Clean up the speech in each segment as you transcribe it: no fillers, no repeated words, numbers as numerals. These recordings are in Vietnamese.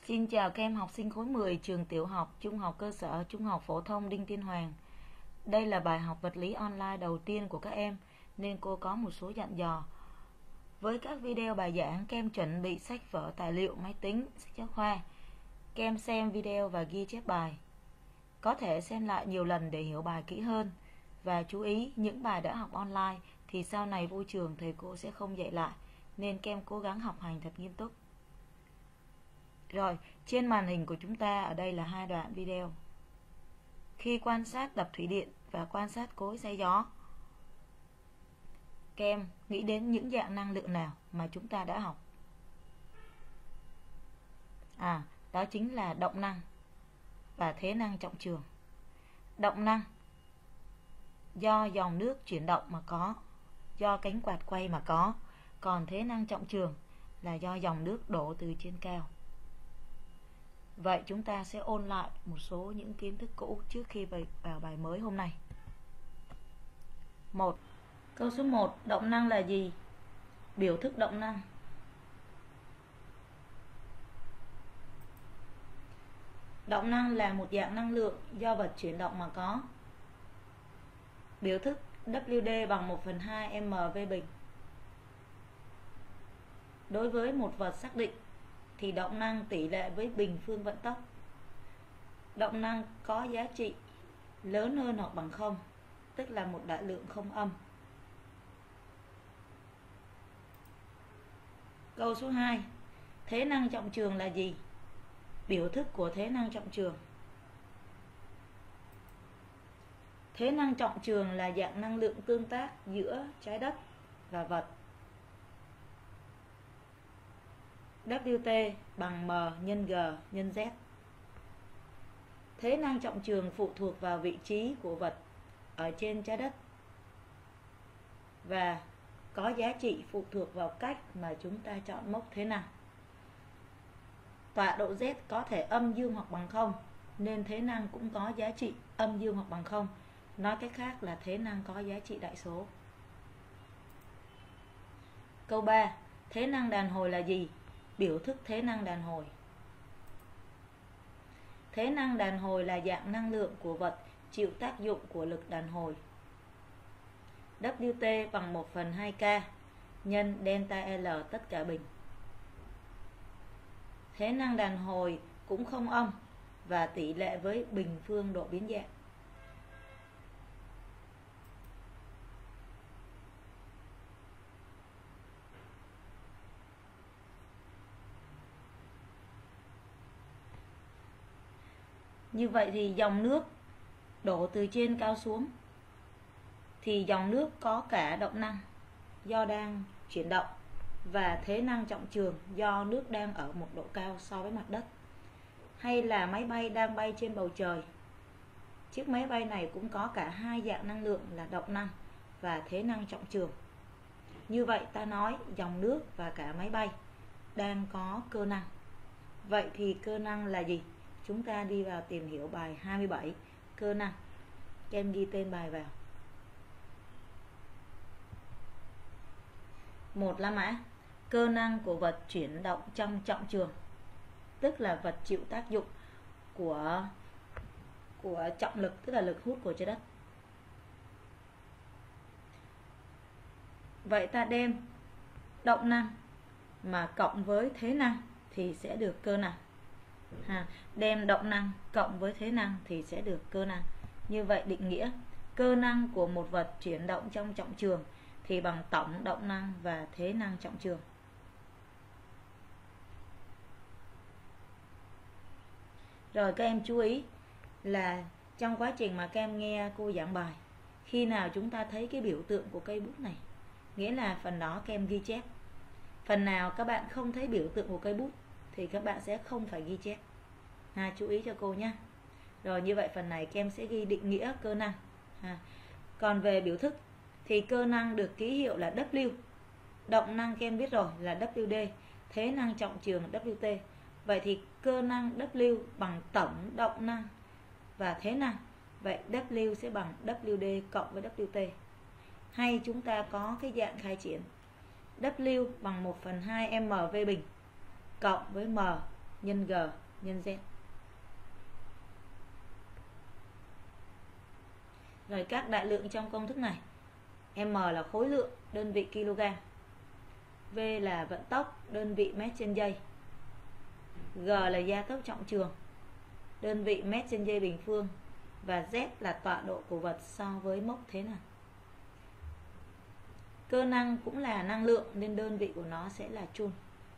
Xin chào các em học sinh khối 10 trường tiểu học, trung học cơ sở, trung học phổ thông Đinh Tiên Hoàng. Đây là bài học vật lý online đầu tiên của các em nên cô có một số dặn dò. Với các video bài giảng, các em chuẩn bị sách vở, tài liệu, máy tính, sách giáo khoa. Các em xem video và ghi chép bài. Có thể xem lại nhiều lần để hiểu bài kỹ hơn. Và chú ý, những bài đã học online thì sau này vô trường thầy cô sẽ không dạy lại, nên các em cố gắng học hành thật nghiêm túc. Rồi, trên màn hình của chúng ta ở đây là hai đoạn video. Khi quan sát đập thủy điện và quan sát cối xay gió, các em nghĩ đến những dạng năng lượng nào mà chúng ta đã học? Đó chính là động năng và thế năng trọng trường. Động năng do dòng nước chuyển động mà có, do cánh quạt quay mà có. Còn thế năng trọng trường là do dòng nước đổ từ trên cao. Vậy chúng ta sẽ ôn lại một số những kiến thức cũ trước khi vào bài mới hôm nay. 1. Câu số 1. Động năng là gì? Biểu thức động năng. Động năng là một dạng năng lượng do vật chuyển động mà có. Biểu thức WD bằng 1/2 mv bình. Đối với một vật xác định thì động năng tỷ lệ với bình phương vận tốc. Động năng có giá trị lớn hơn hoặc bằng 0, tức là một đại lượng không âm. Câu số 2. Thế năng trọng trường là gì? Biểu thức của thế năng trọng trường. Thế năng trọng trường là dạng năng lượng tương tác giữa trái đất và vật. WT bằng M nhân G nhân Z. Thế năng trọng trường phụ thuộc vào vị trí của vật ở trên trái đất và có giá trị phụ thuộc vào cách mà chúng ta chọn mốc thế năng. Tọa độ Z có thể âm dương hoặc bằng 0, nên thế năng cũng có giá trị âm dương hoặc bằng 0. Nói cách khác là thế năng có giá trị đại số. Câu 3. Thế năng đàn hồi là gì? Biểu thức thế năng đàn hồi. Thế năng đàn hồi là dạng năng lượng của vật chịu tác dụng của lực đàn hồi. WT bằng 1/2K nhân delta L tất cả bình. Thế năng đàn hồi cũng không âm và tỷ lệ với bình phương độ biến dạng. Như vậy thì dòng nước đổ từ trên cao xuống thì dòng nước có cả động năng do đang chuyển động và thế năng trọng trường do nước đang ở một độ cao so với mặt đất. Hay là máy bay đang bay trên bầu trời, chiếc máy bay này cũng có cả hai dạng năng lượng là động năng và thế năng trọng trường. Như vậy ta nói dòng nước và cả máy bay đang có cơ năng. Vậy thì cơ năng là gì? Chúng ta đi vào tìm hiểu bài 27, cơ năng. Các em ghi tên bài vào. 1 la mã. Cơ năng của vật chuyển động trong trọng trường, tức là vật chịu tác dụng của trọng lực, tức là lực hút của trái đất. Vậy ta đem động năng mà cộng với thế năng thì sẽ được cơ năng. Đem động năng cộng với thế năng thì sẽ được cơ năng. Như vậy định nghĩa cơ năng của một vật chuyển động trong trọng trường thì bằng tổng động năng và thế năng trọng trường. Rồi các em chú ý là trong quá trình mà các em nghe cô giảng bài, khi nào chúng ta thấy cái biểu tượng của cây bút này, nghĩa là phần đó các em ghi chép. Phần nào các bạn không thấy biểu tượng của cây bút thì các bạn sẽ không phải ghi chép. Chú ý cho cô nhé. Rồi như vậy phần này các em sẽ ghi định nghĩa cơ năng. Còn về biểu thức thì cơ năng được ký hiệu là W. Động năng các em biết rồi là WD. Thế năng trọng trường là WT. Vậy thì cơ năng W bằng tổng động năng và thế năng. Vậy W sẽ bằng WD cộng với WT. Hay chúng ta có cái dạng khai triển W bằng 1/2 mv bình cộng với M nhân G nhân Z. Rồi các đại lượng trong công thức này, M là khối lượng đơn vị kg, V là vận tốc đơn vị mét trên giây, G là gia tốc trọng trường đơn vị mét trên giây bình phương, và Z là tọa độ của vật so với mốc thế nào. Cơ năng cũng là năng lượng nên đơn vị của nó sẽ là joule.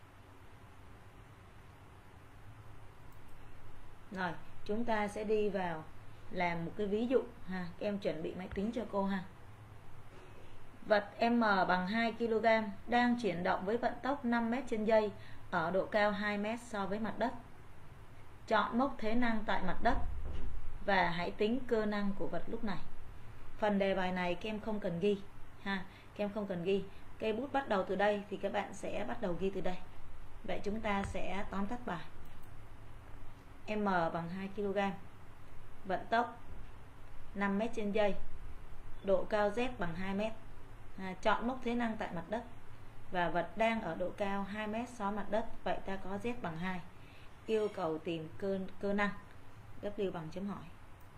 Rồi, chúng ta sẽ đi vào làm một cái ví dụ ha. Các em chuẩn bị máy tính cho cô ha. Vật M bằng 2 kg đang chuyển động với vận tốc 5 m trên giây ở độ cao 2 m so với mặt đất. Chọn mốc thế năng tại mặt đất và hãy tính cơ năng của vật lúc này. Phần đề bài này các em không cần ghi ha, các em không cần ghi. Cây bút bắt đầu từ đây thì các bạn sẽ bắt đầu ghi từ đây. Vậy chúng ta sẽ tóm tắt bài. M bằng 2 kg, vận tốc 5 m trên giây, độ cao Z bằng 2 m. Chọn mốc thế năng tại mặt đất và vật đang ở độ cao 2 m so với mặt đất. Vậy ta có Z bằng 2. Yêu cầu tìm cơ năng, W bằng chấm hỏi.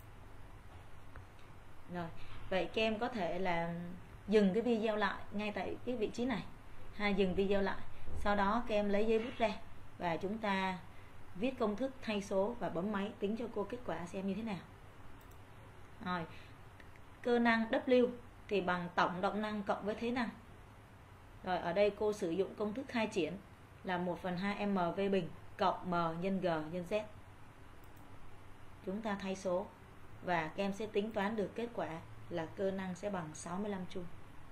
Rồi, vậy các em có thể là dừng cái video lại ngay tại cái vị trí này. Dừng video lại. Sau đó các em lấy giấy bút ra và chúng ta viết công thức thay số và bấm máy tính cho cô kết quả xem như thế nào. Rồi, cơ năng W thì bằng tổng động năng cộng với thế năng. Rồi ở đây cô sử dụng công thức khai triển là 1/2 mv bình cộng m nhân g nhân z. Chúng ta thay số và các em sẽ tính toán được kết quả là cơ năng sẽ bằng 65 joule.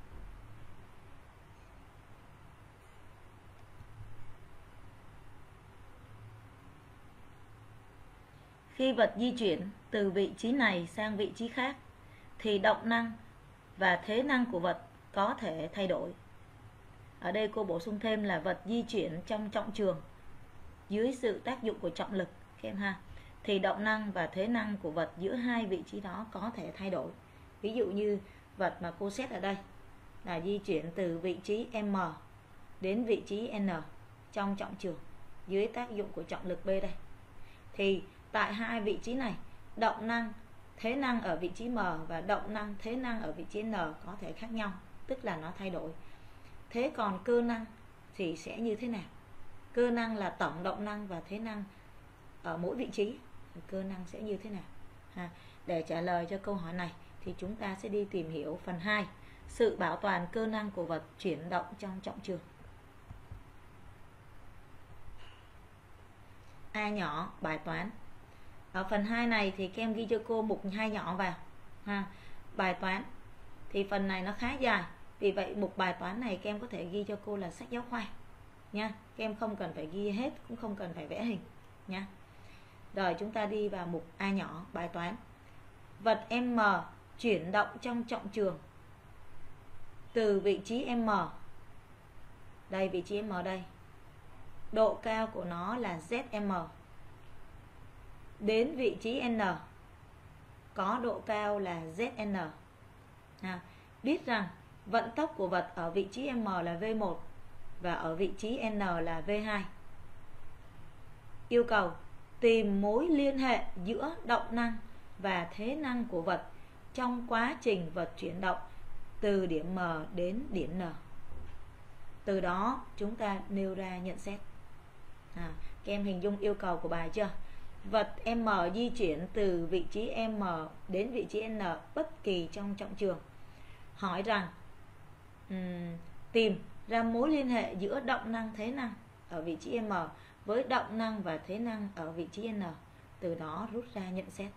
Khi vật di chuyển từ vị trí này sang vị trí khác thì động năng và thế năng của vật có thể thay đổi. Ở đây cô bổ sung thêm là vật di chuyển trong trọng trường dưới sự tác dụng của trọng lực các em ha. Thì động năng và thế năng của vật giữa hai vị trí đó có thể thay đổi. Ví dụ như vật mà cô xét ở đây là di chuyển từ vị trí M đến vị trí N trong trọng trường dưới tác dụng của trọng lực B đây. Thì tại hai vị trí này, động năng, thế năng ở vị trí M và động năng, thế năng ở vị trí N có thể khác nhau, tức là nó thay đổi. Thế còn cơ năng thì sẽ như thế nào? Cơ năng là tổng động năng và thế năng ở mỗi vị trí. Cơ năng sẽ như thế nào? Để trả lời cho câu hỏi này thì chúng ta sẽ đi tìm hiểu phần 2, sự bảo toàn cơ năng của vật chuyển động trong trọng trường. A nhỏ, bài toán. Ở phần 2 này thì các em ghi cho cô mục 2 nhỏ vào bài toán. Thì phần này nó khá dài, vì vậy mục bài toán này các em có thể ghi cho cô là sách giáo khoa nha. Các em không cần phải ghi hết, cũng không cần phải vẽ hình nha. Rồi chúng ta đi vào mục A nhỏ, bài toán. Vật M chuyển động trong trọng trường từ vị trí M, đây vị trí M đây, độ cao của nó là ZM, đến vị trí N có độ cao là ZN. Biết rằng vận tốc của vật ở vị trí M là V1 và ở vị trí N là V2. Yêu cầu tìm mối liên hệ giữa động năng và thế năng của vật trong quá trình vật chuyển động từ điểm M đến điểm N. Từ đó chúng ta nêu ra nhận xét. Các em hình dung yêu cầu của bài chưa? Vật M di chuyển từ vị trí M đến vị trí N bất kỳ trong trọng trường. Hỏi rằng tìm ra mối liên hệ giữa động năng thế năng ở vị trí M với động năng và thế năng ở vị trí N. Từ đó rút ra nhận xét.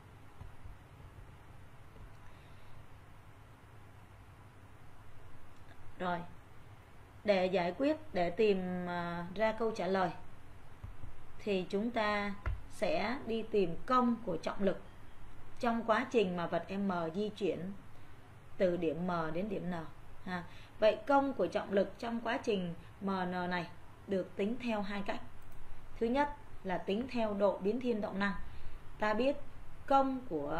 Rồi, để giải quyết, để tìm ra câu trả lời thì chúng ta sẽ đi tìm công của trọng lực trong quá trình mà vật M di chuyển từ điểm M đến điểm N. Vậy công của trọng lực trong quá trình MN này được tính theo hai cách. Thứ nhất là tính theo độ biến thiên động năng. Ta biết công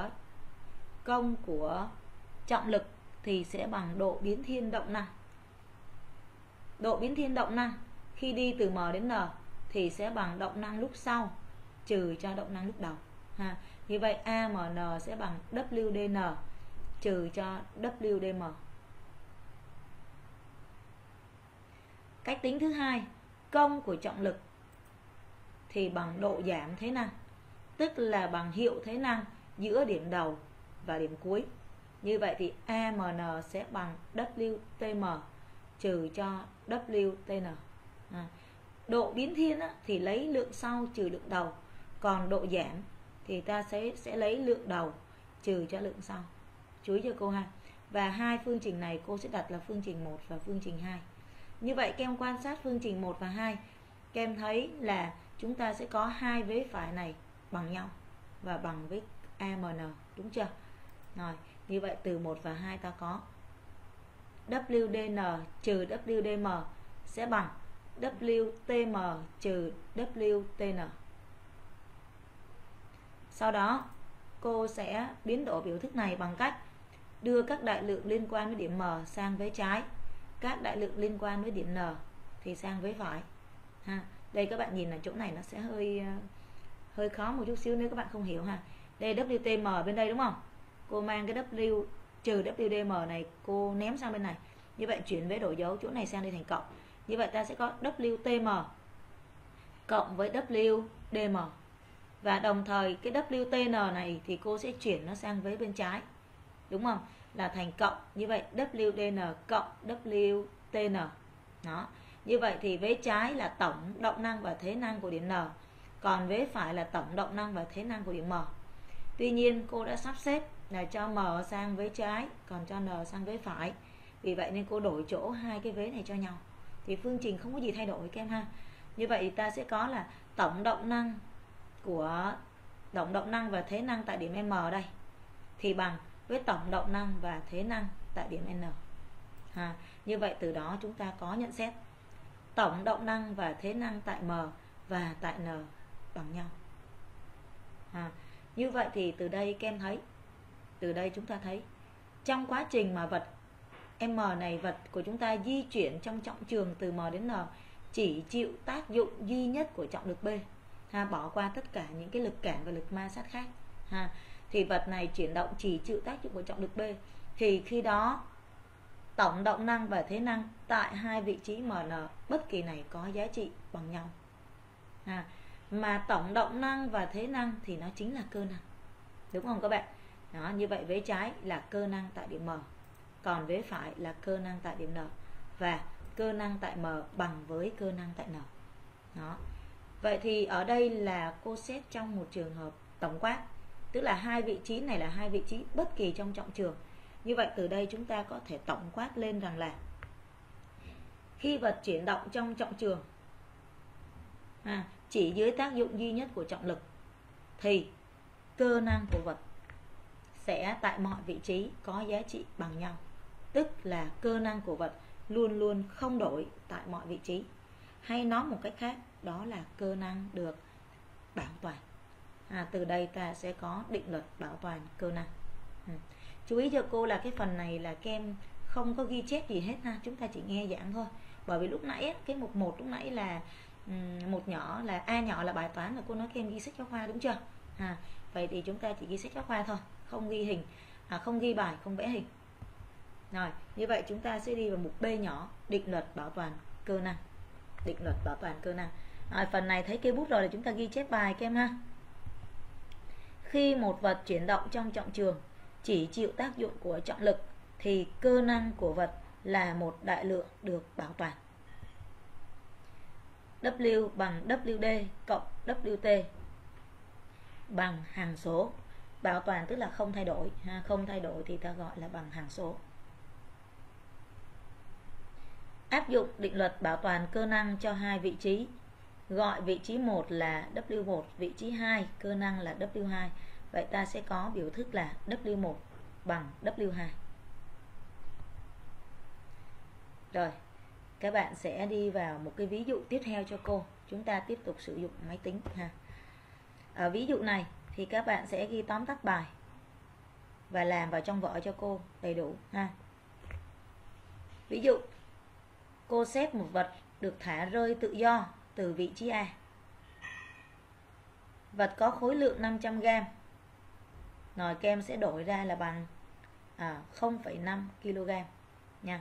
của trọng lực thì sẽ bằng độ biến thiên động năng. Độ biến thiên động năng khi đi từ M đến N thì sẽ bằng động năng lúc sau trừ cho động năng lúc đầu ha. Như vậy AMN sẽ bằng WDN trừ cho WDM. Cách tính thứ hai, công của trọng lực thì bằng độ giảm thế năng, tức là bằng hiệu thế năng giữa điểm đầu và điểm cuối. Như vậy thì AMN sẽ bằng WTM trừ cho WTN. Độ biến thiên thì lấy lượng sau trừ lượng đầu, còn độ giảm thì ta sẽ lấy lượng đầu trừ cho lượng sau. Chú ý cho cô ha. Và hai phương trình này cô sẽ đặt là phương trình 1 và phương trình 2. Như vậy các em quan sát phương trình 1 và 2, các em thấy là chúng ta sẽ có hai vế phải này bằng nhau và bằng với AMN, đúng chưa? Rồi, như vậy từ 1 và 2 ta có WDN trừ WDM sẽ bằng WTM trừ WTN. Sau đó cô sẽ biến đổi biểu thức này bằng cách đưa các đại lượng liên quan với điểm M sang vế trái, các đại lượng liên quan với điểm N thì sang vế phải ha. Đây các bạn nhìn là chỗ này nó sẽ hơi khó một chút xíu nếu các bạn không hiểu ha. Đây WTM bên đây đúng không? Cô mang cái W trừ WDM này cô ném sang bên này. Như vậy chuyển vế đổi dấu chỗ này sang đây thành cộng. Như vậy ta sẽ có WTM cộng với WDM. Và đồng thời cái WTN này thì cô sẽ chuyển nó sang vế bên trái, đúng không? Là thành cộng. Như vậy WDN cộng WTN. Đó. Như vậy thì vế trái là tổng động năng và thế năng của điểm N, còn vế phải là tổng động năng và thế năng của điểm M. Tuy nhiên cô đã sắp xếp là cho M sang vế trái, còn cho N sang vế phải. Vì vậy nên cô đổi chỗ hai cái vế này cho nhau. Thì phương trình không có gì thay đổi các em ha. Như vậy ta sẽ có là tổng động năng và thế năng tại điểm M đây thì bằng với tổng động năng và thế năng tại điểm N. Như vậy từ đó chúng ta có nhận xét tổng động năng và thế năng tại M và tại N bằng nhau. Như vậy thì từ đây các em thấy, từ đây chúng ta thấy trong quá trình mà vật M này, vật của chúng ta di chuyển trong trọng trường từ M đến N chỉ chịu tác dụng duy nhất của trọng lực B, bỏ qua tất cả những cái lực cản và lực ma sát khác, thì vật này chuyển động chỉ chịu tác dụng của trọng lực B, thì khi đó tổng động năng và thế năng tại hai vị trí MN bất kỳ này có giá trị bằng nhau. Mà tổng động năng và thế năng thì nó chính là cơ năng, đúng không các bạn? Đó, như vậy vế trái là cơ năng tại điểm M, còn vế phải là cơ năng tại điểm N, và cơ năng tại M bằng với cơ năng tại N. Đó. Vậy thì ở đây là cô xét trong một trường hợp tổng quát, tức là hai vị trí này là hai vị trí bất kỳ trong trọng trường. Như vậy từ đây chúng ta có thể tổng quát lên rằng là khi vật chuyển động trong trọng trường chỉ dưới tác dụng duy nhất của trọng lực thì cơ năng của vật sẽ tại mọi vị trí có giá trị bằng nhau, tức là cơ năng của vật luôn luôn không đổi tại mọi vị trí, hay nói một cách khác đó là cơ năng được bảo toàn. Từ đây ta sẽ có định luật bảo toàn cơ năng. Chú ý cho cô là cái phần này là các em không có ghi chép gì hết ha, chúng ta chỉ nghe giảng thôi. Bởi vì lúc nãy cái mục 1 lúc nãy là một nhỏ là A nhỏ là bài toán, là cô nói các em ghi sách giáo khoa đúng chưa? Vậy thì chúng ta chỉ ghi sách giáo khoa thôi, không ghi hình, không ghi bài, không vẽ hình. Rồi, như vậy chúng ta sẽ đi vào mục B nhỏ, định luật bảo toàn cơ năng. Định luật bảo toàn cơ năng. Rồi, phần này thấy cây bút rồi là chúng ta ghi chép bài các em ha. Khi một vật chuyển động trong trọng trường chỉ chịu tác dụng của trọng lực thì cơ năng của vật là một đại lượng được bảo toàn. W bằng WD cộng WT bằng hằng số. Bảo toàn tức là không thay đổi, không thay đổi thì ta gọi là bằng hằng số. Áp dụng định luật bảo toàn cơ năng cho hai vị trí. Gọi vị trí 1 là W1, vị trí 2 cơ năng là W2. Vậy ta sẽ có biểu thức là W1 bằng W2. Rồi, các bạn sẽ đi vào một cái ví dụ tiếp theo cho cô. Chúng ta tiếp tục sử dụng máy tính ha. Ở ví dụ này thì các bạn sẽ ghi tóm tắt bài và làm vào trong vở cho cô đầy đủ ha. Ví dụ, cô xét một vật được thả rơi tự do từ vị trí A. vật có khối lượng 500g. Rồi kem sẽ đổi ra là bằng 0,5 kg nha.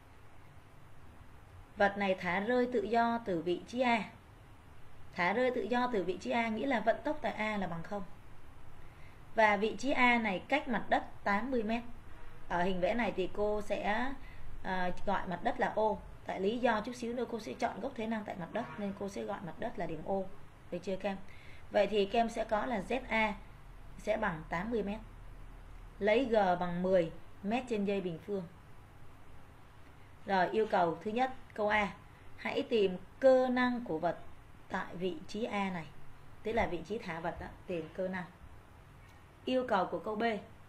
Vật này thả rơi tự do từ vị trí A. Thả rơi tự do từ vị trí A nghĩa là vận tốc tại A là bằng 0. Và vị trí A này cách mặt đất 80m. Ở hình vẽ này thì cô sẽ gọi mặt đất là O. Tại lý do chút xíu nữa cô sẽ chọn gốc thế năng tại mặt đất, nên cô sẽ gọi mặt đất là điểm O. Được chưa kem? Vậy thì kem sẽ có là ZA sẽ bằng 80m. Lấy G bằng 10 m/giây bình phương. Rồi yêu cầu thứ nhất, câu A, hãy tìm cơ năng của vật tại vị trí A này. Tức là vị trí thả vật đó, tìm cơ năng. Yêu cầu của câu B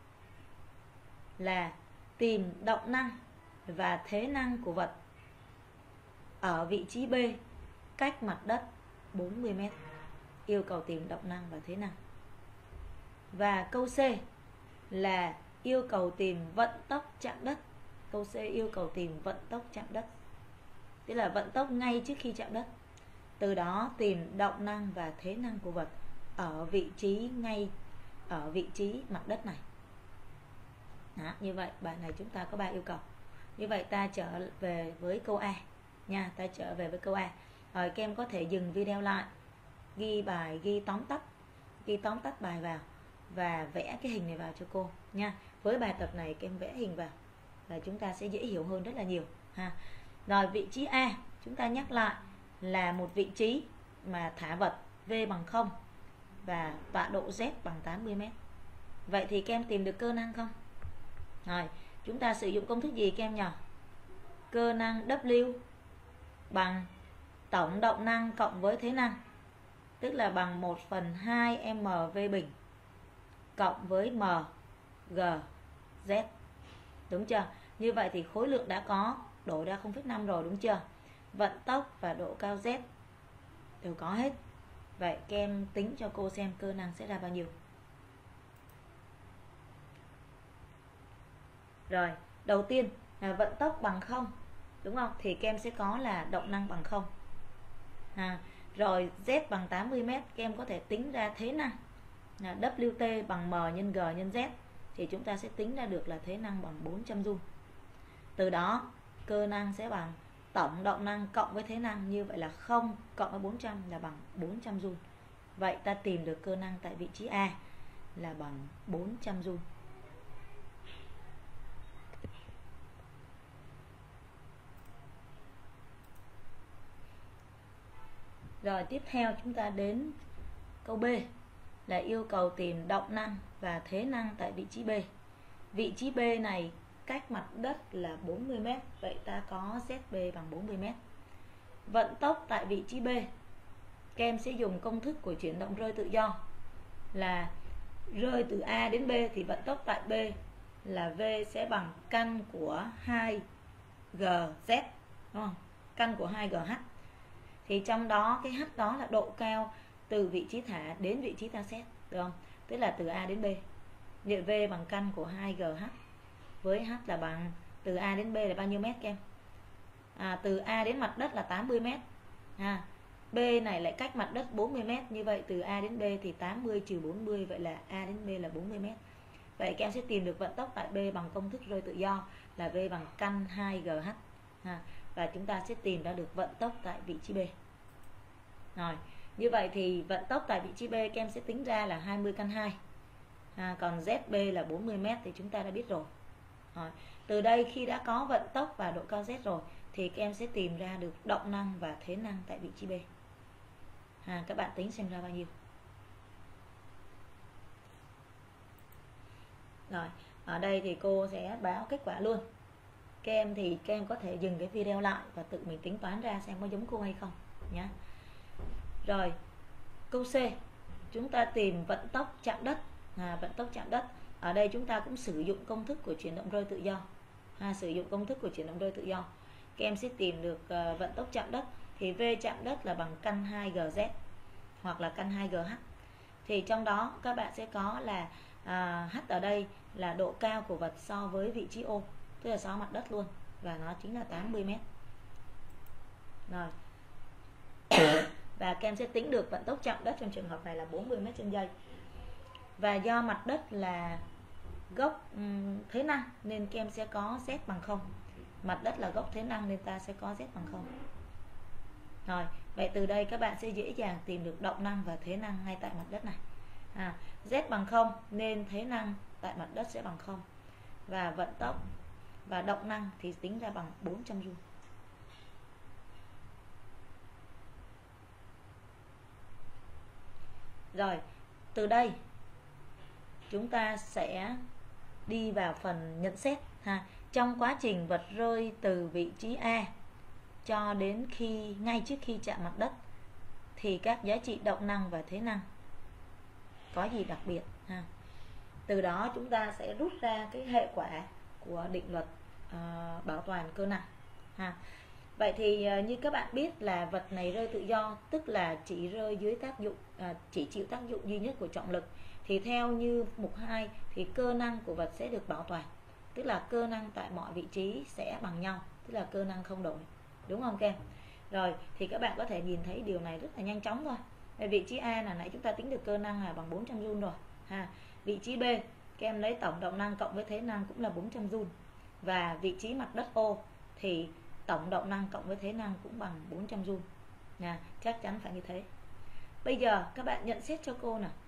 là tìm động năng và thế năng của vật ở vị trí B cách mặt đất 40m. Yêu cầu tìm động năng và thế năng. Và câu C là yêu cầu tìm vận tốc chạm đất. Câu C yêu cầu tìm vận tốc chạm đất, tức là vận tốc ngay trước khi chạm đất. Từ đó tìm động năng và thế năng của vật ở vị trí ngay ở vị trí mặt đất này. Đó, như vậy bài này chúng ta có 3 yêu cầu. Như vậy ta trở về với câu A nha, ta trở về với câu A. Rồi các em có thể dừng video lại, ghi bài, ghi tóm tắt bài vào và vẽ cái hình này vào cho cô nha. Với bài tập này các em vẽ hình vào là chúng ta sẽ dễ hiểu hơn rất là nhiều ha. Rồi vị trí A chúng ta nhắc lại là một vị trí mà thả vật V bằng 0 và tọa độ Z bằng 80m. Vậy thì các em tìm được cơ năng không? Rồi, chúng ta sử dụng công thức gì các em nhỉ? Cơ năng W bằng tổng động năng cộng với thế năng, tức là bằng 1/2 mv bình cộng với m g z. Đúng chưa? Như vậy thì khối lượng đã có, đổi ra 0,5 rồi, đúng chưa? Vận tốc và độ cao z đều có hết. Vậy các em tính cho cô xem cơ năng sẽ ra bao nhiêu. Rồi, đầu tiên là vận tốc bằng 0, đúng không? Thì các em sẽ có là động năng bằng 0. Rồi Z bằng 80m, các em có thể tính ra thế năng là WT bằng M nhân G nhân Z, thì chúng ta sẽ tính ra được là thế năng bằng 400 Joule. Từ đó cơ năng sẽ bằng tổng động năng cộng với thế năng, như vậy là 0 cộng với 400 là bằng 400 Joule. Vậy ta tìm được cơ năng tại vị trí A là bằng 400 Joule. Rồi tiếp theo chúng ta đến câu B là yêu cầu tìm động năng và thế năng tại vị trí B. Vị trí B này cách mặt đất là 40m, vậy ta có ZB bằng 40m. Vận tốc tại vị trí B, các em sẽ dùng công thức của chuyển động rơi tự do là rơi từ A đến B thì vận tốc tại B là V sẽ bằng căn của 2GZ, đúng không? Căn của 2GH. Thì trong đó cái H đó là độ cao từ vị trí thả đến vị trí ta xét, được không? Tức là từ A đến B. Vậy V bằng căn của 2GH với H là bằng từ A đến B là bao nhiêu mét các em? Từ A đến mặt đất là 80m. B này lại cách mặt đất 40m, như vậy từ A đến B thì 80 trừ 40, vậy là A đến B là 40m. Vậy các em sẽ tìm được vận tốc tại B bằng công thức rơi tự do là V bằng căn 2GH. Và chúng ta sẽ tìm ra được vận tốc tại vị trí B. Rồi, như vậy thì vận tốc tại vị trí B các em sẽ tính ra là 20 căn 2. Còn ZB là 40m thì chúng ta đã biết rồi. Từ đây khi đã có vận tốc và độ cao Z rồi thì các em sẽ tìm ra được động năng và thế năng tại vị trí B. Các bạn tính xem ra bao nhiêu. Rồi, ở đây thì cô sẽ báo kết quả luôn. Các em thì các em có thể dừng cái video lại và tự mình tính toán ra xem có giống cô hay không nhé. Rồi, câu C, chúng ta tìm vận tốc chạm đất. Vận tốc chạm đất, ở đây chúng ta cũng sử dụng công thức của chuyển động rơi tự do. Sử dụng công thức của chuyển động rơi tự do, các em sẽ tìm được vận tốc chạm đất. Thì V chạm đất là bằng căn 2GZ hoặc là căn 2GH. Thì trong đó các bạn sẽ có là H ở đây là độ cao của vật so với vị trí O, tức là so với mặt đất luôn, và nó chính là 80m. Rồi và kem sẽ tính được vận tốc chạm đất trong trường hợp này là 40 m/giây. Và do mặt đất là gốc thế năng nên kem sẽ có Z bằng 0. Mặt đất là gốc thế năng nên ta sẽ có Z bằng 0. Rồi, vậy từ đây các bạn sẽ dễ dàng tìm được động năng và thế năng ngay tại mặt đất này. Z bằng 0 nên thế năng tại mặt đất sẽ bằng 0. Và vận tốc và động năng thì tính ra bằng 400 Joule. Rồi, từ đây chúng ta sẽ đi vào phần nhận xét trong quá trình vật rơi từ vị trí A cho đến ngay trước khi chạm mặt đất thì các giá trị động năng và thế năng có gì đặc biệt Từ đó chúng ta sẽ rút ra cái hệ quả của định luật bảo toàn cơ năng Vậy thì như các bạn biết là vật này rơi tự do, tức là chỉ rơi dưới tác dụng chỉ chịu tác dụng duy nhất của trọng lực. Thì theo như mục 2 thì cơ năng của vật sẽ được bảo toàn, tức là cơ năng tại mọi vị trí sẽ bằng nhau, tức là cơ năng không đổi, đúng không các em? Rồi thì các bạn có thể nhìn thấy điều này rất là nhanh chóng thôi. Ở vị trí A là nãy chúng ta tính được cơ năng là bằng 400 Joule rồi Vị trí B các em lấy tổng động năng cộng với thế năng cũng là 400 Joule. Và vị trí mặt đất O thì tổng động năng cộng với thế năng cũng bằng 400 Joule. Chắc chắn phải như thế. Bây giờ các bạn nhận xét cho cô nào.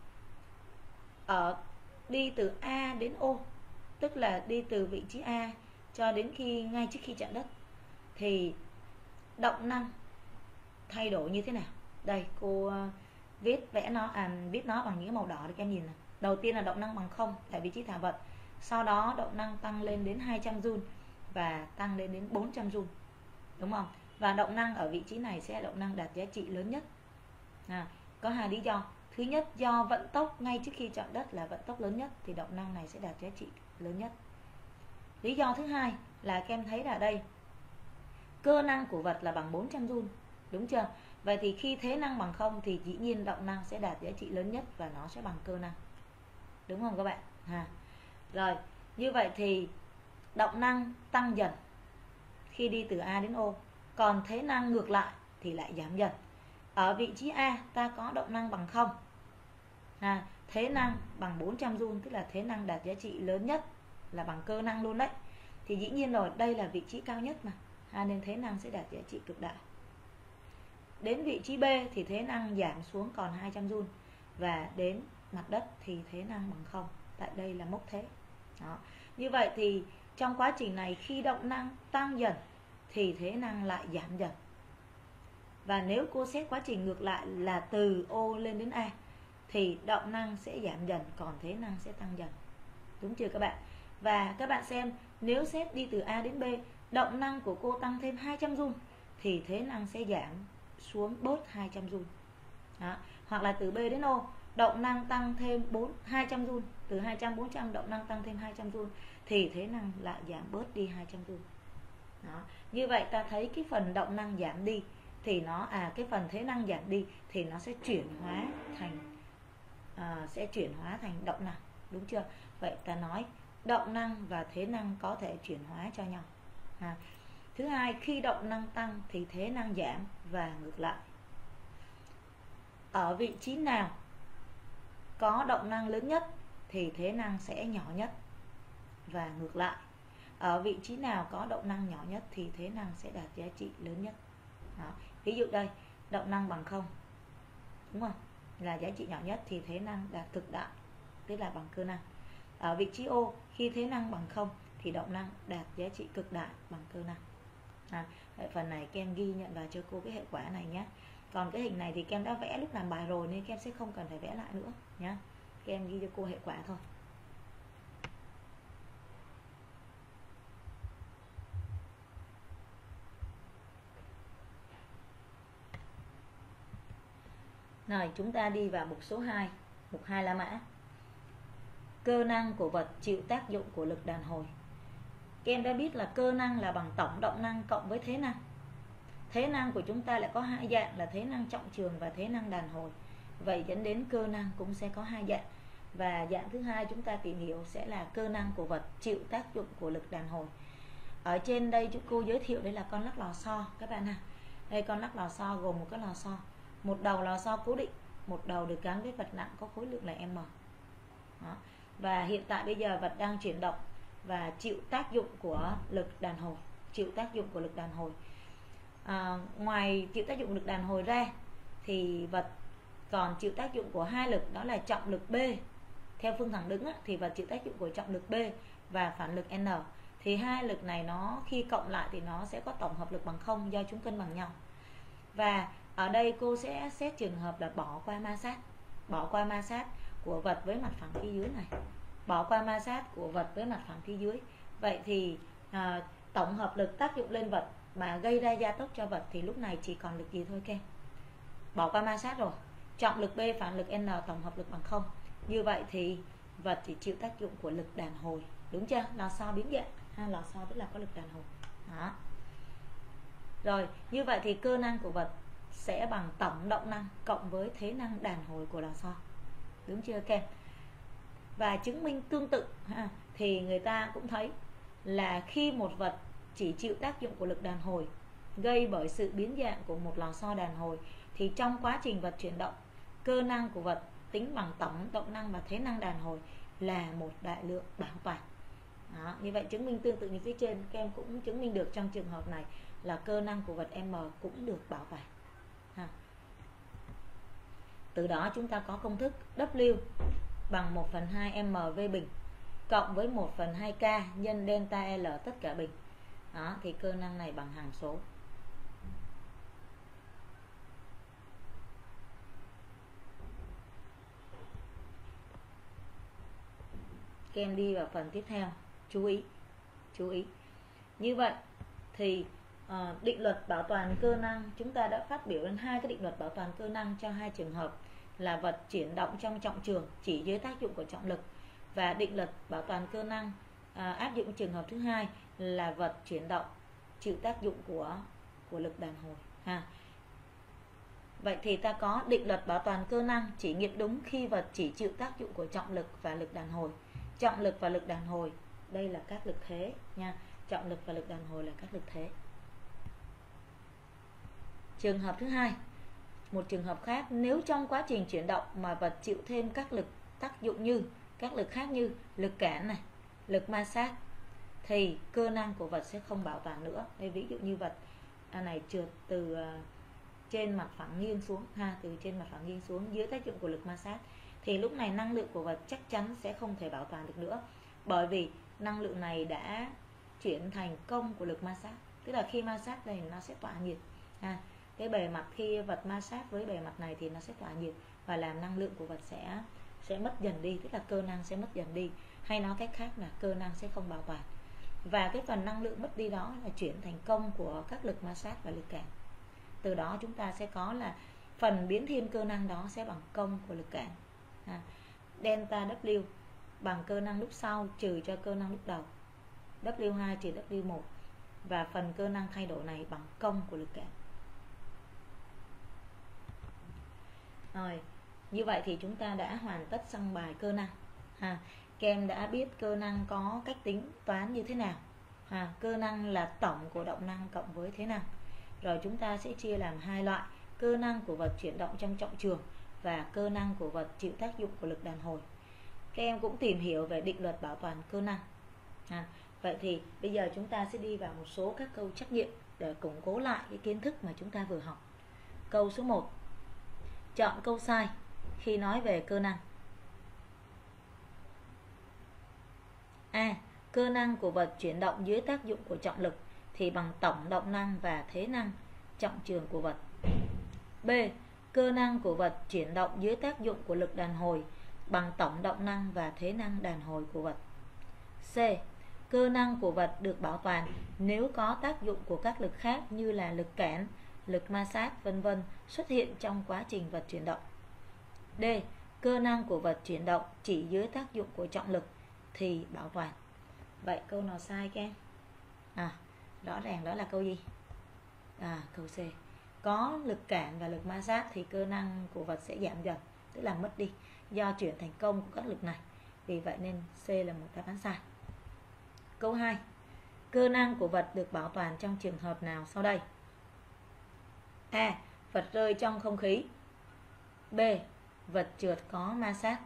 Đi từ A đến O, tức là đi từ vị trí A cho đến ngay trước khi chạm đất thì động năng thay đổi như thế nào? Đây cô viết nó bằng những màu đỏ để các em nhìn này. Đầu tiên là động năng bằng 0 tại vị trí thả vật. Sau đó động năng tăng lên đến 200 Joule và tăng lên đến 400 Joule. Đúng không? Và động năng ở vị trí này sẽ là động năng đạt giá trị lớn nhất. Có hai lý do. Thứ nhất, do vận tốc ngay trước khi chạm đất là vận tốc lớn nhất thì động năng này sẽ đạt giá trị lớn nhất. Lý do thứ hai là các em thấy là đây, cơ năng của vật là bằng 400 Joule, đúng chưa? Vậy thì khi thế năng bằng 0 thì dĩ nhiên động năng sẽ đạt giá trị lớn nhất và nó sẽ bằng cơ năng. Đúng không các bạn? Rồi, như vậy thì động năng tăng dần khi đi từ A đến O, còn thế năng ngược lại thì lại giảm dần. Ở vị trí A ta có động năng bằng 0, thế năng bằng 400 Joule, tức là thế năng đạt giá trị lớn nhất là bằng cơ năng luôn đấy. Thì dĩ nhiên rồi, đây là vị trí cao nhất mà, nên thế năng sẽ đạt giá trị cực đại. Đến vị trí B thì thế năng giảm xuống còn 200 Joule và đến mặt đất thì thế năng bằng 0. Tại đây là mốc thế. Như vậy thì trong quá trình này khi động năng tăng dần thì thế năng lại giảm dần. Và nếu cô xét quá trình ngược lại là từ O lên đến A thì động năng sẽ giảm dần còn thế năng sẽ tăng dần. Đúng chưa các bạn? Và các bạn xem, nếu xét đi từ A đến B, động năng của cô tăng thêm 200 Joule thì thế năng sẽ giảm xuống bớt 200 Joule. Hoặc là từ B đến O, động năng tăng thêm 200 Joule, từ 200 400 động năng tăng thêm 200 Joule thì thế năng lại giảm bớt đi 200 Joule. Như vậy ta thấy cái phần động năng giảm đi thì cái phần thế năng giảm đi thì nó sẽ chuyển hóa thành động năng, đúng chưa? Vậy ta nói động năng và thế năng có thể chuyển hóa cho nhau. Thứ hai, khi động năng tăng thì thế năng giảm và ngược lại. Ở vị trí nào có động năng lớn nhất thì thế năng sẽ nhỏ nhất và ngược lại. Ở vị trí nào có động năng nhỏ nhất thì thế năng sẽ đạt giá trị lớn nhất. Ví dụ đây, động năng bằng 0, đúng không? Là giá trị nhỏ nhất thì thế năng đạt cực đại, tức là bằng cơ năng. Ở vị trí O, khi thế năng bằng 0 thì động năng đạt giá trị cực đại bằng cơ năng. Vậy phần này các em ghi nhận vào cho cô cái hệ quả này nhé. Còn cái hình này thì các em đã vẽ lúc làm bài rồi nên các em sẽ không cần phải vẽ lại nữa nhé. Các em ghi cho cô hệ quả thôi. Rồi chúng ta đi vào mục số 2, mục 2 La Mã. Cơ năng của vật chịu tác dụng của lực đàn hồi. Các em đã biết là cơ năng là bằng tổng động năng cộng với thế năng. Thế năng của chúng ta lại có hai dạng là thế năng trọng trường và thế năng đàn hồi. Vậy dẫn đến cơ năng cũng sẽ có hai dạng. Và dạng thứ hai chúng ta tìm hiểu sẽ là cơ năng của vật chịu tác dụng của lực đàn hồi. Ở trên đây chúng cô giới thiệu đây là con lắc lò xo các bạn ha. Đây con lắc lò xo gồm một cái lò xo. một đầu lò xo cố định, một đầu được gắn với vật nặng có khối lượng là M. Đó. Và hiện tại bây giờ vật đang chuyển động và chịu tác dụng của lực đàn hồi, chịu tác dụng của lực đàn hồi. Ngoài chịu tác dụng lực đàn hồi ra thì vật còn chịu tác dụng của hai lực, đó là trọng lực B. Theo phương thẳng đứng thì vật chịu tác dụng của trọng lực B và phản lực N. Thì hai lực này nó khi cộng lại thì nó sẽ có tổng hợp lực bằng 0 do chúng cân bằng nhau. Và ở đây cô sẽ xét trường hợp là bỏ qua ma sát. Bỏ qua ma sát của vật với mặt phẳng phía dưới này. Bỏ qua ma sát của vật với mặt phẳng phía dưới. Vậy thì tổng hợp lực tác dụng lên vật mà gây ra gia tốc cho vật thì lúc này chỉ còn lực gì thôi các em? Bỏ qua ma sát rồi. Trọng lực B phản lực N tổng hợp lực bằng 0. Như vậy thì vật chỉ chịu tác dụng của lực đàn hồi. Đúng chưa? Lò xo biến dạng. Lò xo tức là có lực đàn hồi. Đó. Rồi, như vậy thì cơ năng của vật sẽ bằng tổng động năng cộng với thế năng đàn hồi của lò xo. Đúng chưa các em? Và chứng minh tương tự thì người ta cũng thấy là khi một vật chỉ chịu tác dụng của lực đàn hồi gây bởi sự biến dạng của một lò xo đàn hồi thì trong quá trình vật chuyển động, cơ năng của vật tính bằng tổng động năng và thế năng đàn hồi là một đại lượng bảo toàn. Đó, như vậy chứng minh tương tự như phía trên, các em cũng chứng minh được trong trường hợp này là cơ năng của vật M cũng được bảo toàn. Từ đó chúng ta có công thức W bằng 1/2 mv bình cộng với 1/2 k nhân delta L tất cả bình. Đó, thì cơ năng này bằng hàm số. Các em đi vào phần tiếp theo, chú ý. Như vậy thì định luật bảo toàn cơ năng, chúng ta đã phát biểu lên hai cái định luật bảo toàn cơ năng cho hai trường hợp là vật chuyển động trong trọng trường chỉ dưới tác dụng của trọng lực, và định luật bảo toàn cơ năng áp dụng trường hợp thứ hai là vật chuyển động chịu tác dụng của lực đàn hồi. Vậy thì ta có định luật bảo toàn cơ năng chỉ nghiệm đúng khi vật chỉ chịu tác dụng của trọng lực và lực đàn hồi. Trọng lực và lực đàn hồi đây là các lực thế nha. Trọng lực và lực đàn hồi là các lực thế. Trường hợp thứ hai, một trường hợp khác, nếu trong quá trình chuyển động mà vật chịu thêm các lực tác dụng như các lực khác như lực cản này, lực ma sát, thì cơ năng của vật sẽ không bảo toàn nữa. Đây ví dụ như vật này trượt từ trên mặt phẳng nghiêng xuống từ trên mặt phẳng nghiêng xuống dưới tác dụng của lực ma sát, thì lúc này năng lượng của vật chắc chắn sẽ không thể bảo toàn được nữa, bởi vì năng lượng này đã chuyển thành công của lực ma sát. Tức là khi ma sát này nó sẽ tỏa nhiệt, cái bề mặt khi vật ma sát với bề mặt này thì nó sẽ tỏa nhiệt và làm năng lượng của vật sẽ mất dần đi, tức là cơ năng sẽ mất dần đi, hay nói cách khác là cơ năng sẽ không bảo toàn. Và cái phần năng lượng mất đi đó là chuyển thành công của các lực ma sát và lực cản. Từ đó chúng ta sẽ có là phần biến thiên cơ năng đó sẽ bằng công của lực cản. Delta W bằng cơ năng lúc sau trừ cho cơ năng lúc đầu, W2 trừ W1, và phần cơ năng thay đổi này bằng công của lực cản. Rồi, như vậy thì chúng ta đã hoàn tất xong bài cơ năng. Các em đã biết cơ năng có cách tính toán như thế nào. Cơ năng là tổng của động năng cộng với thế năng. Rồi chúng ta sẽ chia làm hai loại: cơ năng của vật chuyển động trong trọng trường và cơ năng của vật chịu tác dụng của lực đàn hồi. Các em cũng tìm hiểu về định luật bảo toàn cơ năng. Vậy thì bây giờ chúng ta sẽ đi vào một số các câu trắc nghiệm để củng cố lại cái kiến thức mà chúng ta vừa học. Câu số 1. Chọn câu sai khi nói về cơ năng. A. Cơ năng của vật chuyển động dưới tác dụng của trọng lực thì bằng tổng động năng và thế năng trọng trường của vật. B. Cơ năng của vật chuyển động dưới tác dụng của lực đàn hồi bằng tổng động năng và thế năng đàn hồi của vật. C. Cơ năng của vật được bảo toàn nếu có tác dụng của các lực khác như là lực cản, lực ma sát, vân vân xuất hiện trong quá trình vật chuyển động. D. Cơ năng của vật chuyển động chỉ dưới tác dụng của trọng lực thì bảo toàn. Vậy câu nào sai các em? Rõ ràng đó là câu gì? Câu C. Có lực cản và lực ma sát thì cơ năng của vật sẽ giảm dần, tức là mất đi do chuyển thành công của các lực này. Vì vậy nên C là một đáp án sai. Câu 2. Cơ năng của vật được bảo toàn trong trường hợp nào sau đây? A. vật rơi trong không khí. B. Vật trượt có ma sát.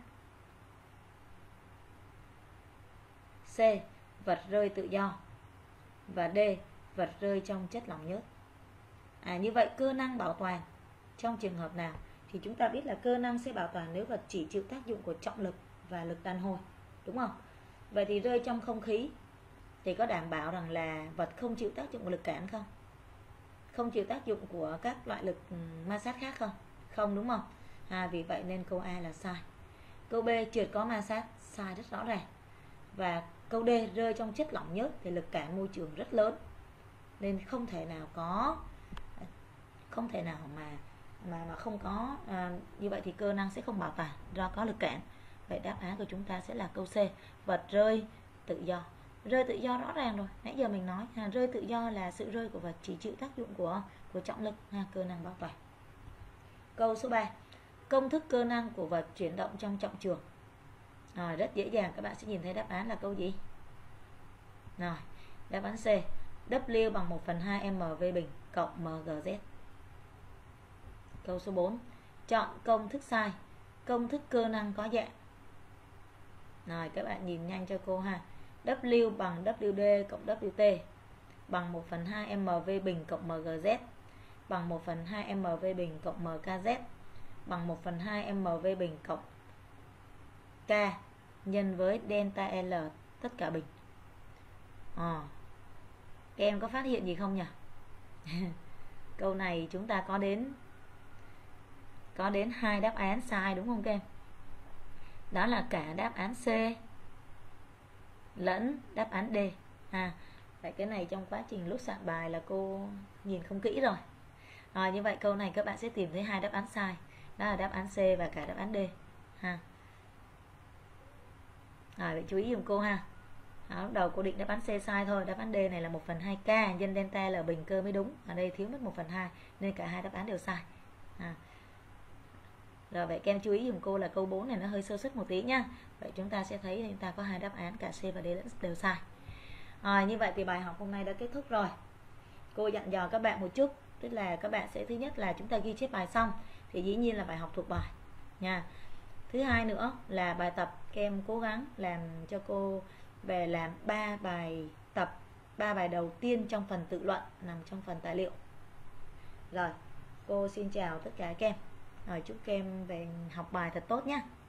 C. Vật rơi tự do. Và D. Vật rơi trong chất lỏng nhớt. Như vậy cơ năng bảo toàn trong trường hợp nào? Thì chúng ta biết là cơ năng sẽ bảo toàn nếu vật chỉ chịu tác dụng của trọng lực và lực đàn hồi, đúng không? Vậy thì rơi trong không khí thì có đảm bảo rằng là vật không chịu tác dụng của lực cản không? Không chịu tác dụng của các loại lực ma sát khác không? Không, đúng không? Vì vậy nên câu A là sai. Câu B, trượt có ma sát, sai rất rõ ràng. Và câu D, rơi trong chất lỏng nhớt thì lực cản môi trường rất lớn, nên không thể nào mà không có, như vậy thì cơ năng sẽ không bảo toàn do có lực cản. Vậy đáp án của chúng ta sẽ là câu C, vật rơi tự do. Rơi tự do rõ ràng rồi, nãy giờ mình nói rơi tự do là sự rơi của vật chỉ chịu tác dụng của trọng lực, cơ năng bảo toàn. Câu số 3, công thức cơ năng của vật chuyển động trong trọng trường. Rất dễ dàng, các bạn sẽ nhìn thấy đáp án là câu gì? Rồi, đáp án C, W bằng 1/2 mv bình cộng mgz. Câu số 4, chọn công thức sai. Công thức cơ năng có dạng. Rồi, các bạn nhìn nhanh cho cô ha. W bằng WD cộng WT bằng 1/2 mv bình cộng mgz bằng 1/2 mv bình cộng mkz bằng 1/2 mv bình cộng k nhân với delta L tất cả bình. Các em có phát hiện gì không nhỉ? Câu này chúng ta có đến 2 đáp án sai, đúng không các em? Đó là cả đáp án C lẫn đáp án D. Vậy cái này trong quá trình lúc soạn bài là cô nhìn không kỹ rồi. Như vậy câu này các bạn sẽ tìm thấy 2 đáp án sai, đó là đáp án C và cả đáp án D. Vậy chú ý dùm cô ha. Lúc đầu cô định đáp án C sai thôi, đáp án D này là 1/2 k nhân delta L bình cơ mới đúng. Ở đây thiếu mất 1/2 nên cả hai đáp án đều sai. Rồi vậy các em chú ý dùm cô là câu 4 này nó hơi sơ suất một tí nhá. Vậy chúng ta sẽ thấy chúng ta có 2 đáp án cả C và D đều sai. Như vậy thì bài học hôm nay đã kết thúc rồi. Cô dặn dò các bạn một chút, tức là các bạn sẽ thứ nhất là chúng ta ghi chép bài xong thì dĩ nhiên là bài học thuộc bài nha. Thứ hai nữa là bài tập các em cố gắng làm cho cô về làm 3 bài tập, 3 bài đầu tiên trong phần tự luận nằm trong phần tài liệu. Rồi, cô xin chào tất cả các em. Chúc các em về học bài thật tốt nhé.